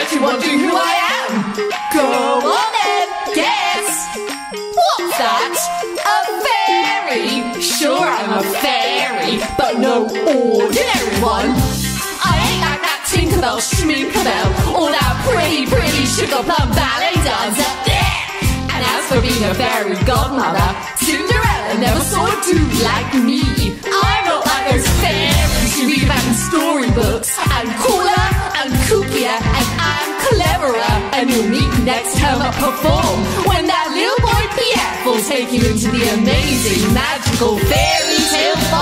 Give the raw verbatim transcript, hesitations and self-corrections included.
bet you're wondering who I am. Go on then, guess. What's that? A fairy? Sure, I'm a fairy, but no ordinary one. I ain't like that Tinkerbell, Schminkabell, or that pretty, pretty sugar plum ballet dancer. And as for being a fairy godmother, Cinderella never saw a dude like me. I'm not like those fairies you read about in storybooks. I'm cooler and kookier, and I'm cleverer. And you'll meet next time I perform, when that little boy Pierre will take you into the amazing, magical fairy tale